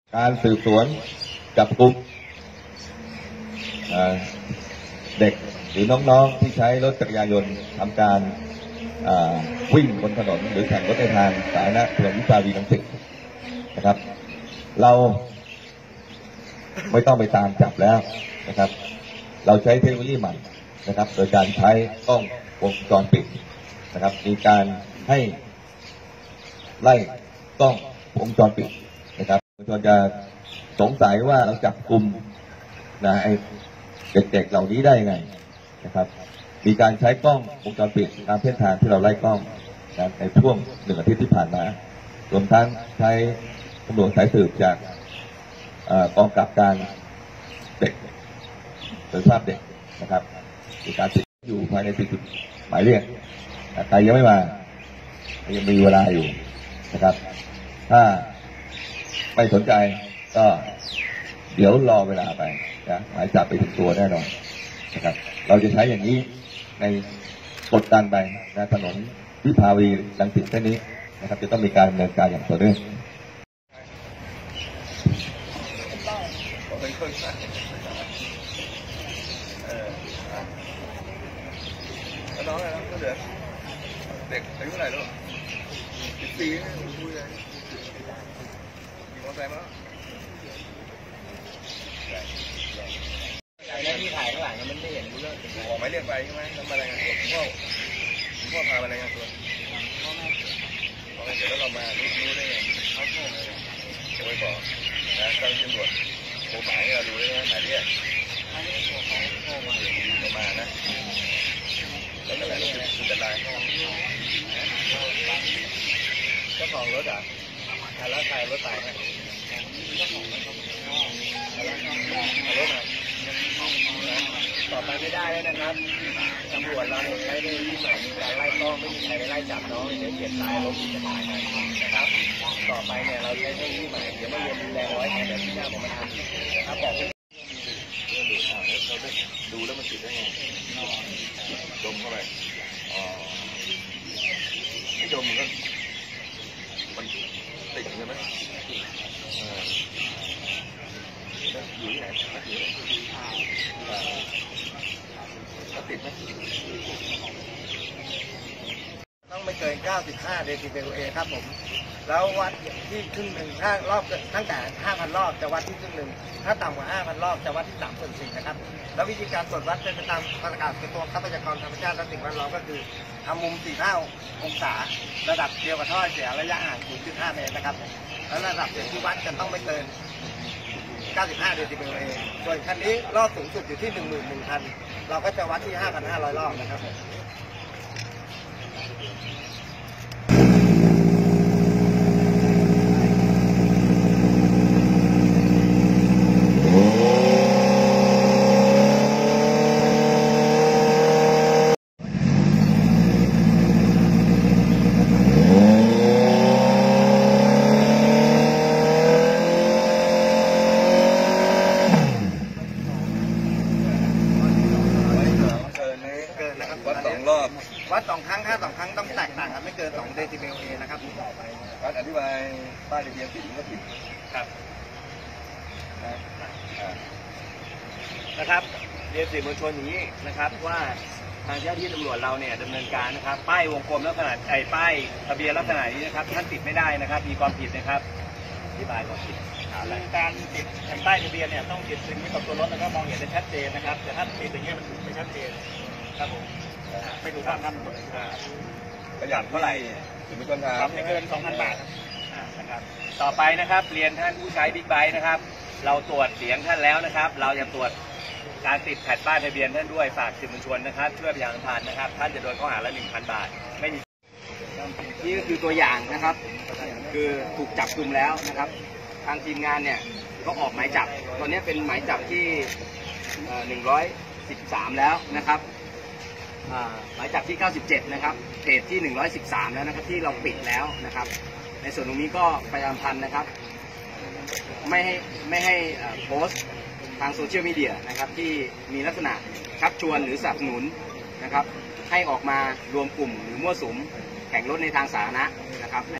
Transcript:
การสืบสวนจับกุมเด็กหรือน้องๆที่ใช้รถจักรยานยนต์ทำการวิ่งบนถนนหรือแข่งรถในทางสาธารณะถนนวิภาวดีรังสิตนะครับเราไม่ต้องไปตามจับแล้วนะครับเราใช้เทคโนโลยีใหม่นะครับโดยการใช้กล้องวงจรปิดนะครับมีการให้ไล่กล้องวงจรปิดนะครับวงจรจะสงสัยว่าเราจับกลุ่มไอ้เด็กๆเหล่านี้ได้ยังไงนะครับมีการใช้กล้องวงจรปิดตามเส้นทางที่เราไล่กล้องในช่วง1 อาทิตย์ที่ผ่านมารวมทั้งใช้ตำรวจสายสืบจากกองกำกับการเด็กโดยภาพเด็กนะครับมีการติดอยู่ภายในจุดหมายเรียกใครยังไม่มายังมีเวลาอยู่นะครับถ้าไม่สนใจก็เดี๋ยวรอเวลาไปนะหมายจับไปถึงตัวแน่นอนนะครับเราจะใช้อย่างนี้ในกดดันไปนะถนนวิภาวดีรังสิตเส้นนี้นะครับจะต้องมีการดำเนินการอย่างต่อเนื่องน้องอะไรนะเด็กอายุเท่าไหร่ลูก14นี่คุยเลยขี่มอเตอร์ไซค์มาแล้วที่ถ่ายข้างหลังมันไม่เห็นรู้เรื่องออกหมายเรียกไปใช่ไหมทำอะไรกันตัวพ่อพาอะไรกันตัวเดี๋ยวเรามารู้ได้ไงเขาโทรมาจะไปบอกนะเจ้าที่ตำรวจโทรหมายเราดูได้ไหมหมายเรียกโทรมานะแล้วอะไรเราคือจะไล่เจ้าของรถแล้วใครรถตายไหมเจ้าของรถต่อไปไม่ได้แล้วนะครับตำรวจเราใช้เทคโนโลยีใหม่ในการไล่กล้องไม่มีใครไปไล่จับน้องเดี๋ยวเจ็บตายล้มจะตายนะครับต่อไปเนี่ยเราใช้เทคโนโลยีใหม่เดี๋ยวไม่เรียนแรงร้อยแทนแบบที่หน้าผมมาทำนะครับบอกดูแล้วมันติดได้ไงดมเข้าไปไม่ดมมันติดใช่ไหมอยู่ที่ไหนติดไหมต้องไม่เกิน95 เดซิเบลเอครับผมแล้ววัดที่ครึ่งหนึ่งถ้ารอบตั้งแต่ 5,000 รอบจะวัดที่ครึ่งหนึ่งถ้าต่ำกว่า 5,000 รอบจะวัดที่3/4นะครับแล้ววิธีการตรวจวัดเป็นไปตามประกาศกระทรวงทรัพยากรธรรมชาติและสิ่งแวดล้อมก็คือทำมุม 45 องศาระดับเดียวกับท่อเสียระยะห่าง 0.5 เมตรนะครับแล้วระดับเสียงที่วัดจะต้องไม่เกิน95 เดซิเบลเอส่วนคันนี้รอบสูงสุดอยู่ที่ 11,000 เราก็จะวัดที่ 5,500 รอบนะครับวัด2 ครั้งถ้า2 ครั้งต้องแตกต่างกันไม่เกิน2 เดซิเบลเอนะครับวัดอธิบายป้ายทะเบียนผิดก็ผิดครับนะครับเรียนสื่อมวลชนอย่างนี้นะครับว่าทางเจ้าหน้าที่ตำรวจเราเนี่ยดำเนินการนะครับป้ายวงกลมลักษณะป้ายทะเบียนลักษณะนี้นะครับท่านติดไม่ได้นะครับมีความผิดนะครับอธิบายความผิดการติดแผ่นป้ายทะเบียนเนี่ยต้องติดสิ่งที่กับตัวรถแล้วก็มองเห็นได้ชัดเจนนะครับแต่ถ้าติดอย่างนี้มันไม่ชัดเจนครับผมไม่ดูความทำประหยัดเท่าไหร่ถึงไม่ต้องทำไม่เกิน 2,000 บาทนะครับต่อไปนะครับเรียนท่านผู้ใช้บิ๊กไบค์นะครับเราตรวจเสียงท่านแล้วนะครับเราจะตรวจการติดแผ่นป้ายทะเบียนท่านด้วยฝากสื่อมวลชนนะครับช่วยประชาสัมพันธ์นะครับท่านจะโดนข้อหาละ 1,000 บาทไม่มีนี่ก็คือตัวอย่างนะครับคือถูกจับกุมแล้วนะครับทางทีมงานเนี่ยก็ออกหมายจับตอนนี้เป็นหมายจับที่113แล้วนะครับหมายจับที่97นะครับเพจที่113แล้วนะครับที่เราปิดแล้วนะครับในส่วนตรงนี้ก็ประชาสัมพันธ์นะครับไม่ให้โพสต์ทางโซเชียลมีเดียนะครับที่มีลักษณะชักชวนหรือสนับสนุนนะครับให้ออกมารวมกลุ่มหรือมั่วสุมแข่งรถในทางสาธารณะนะครับ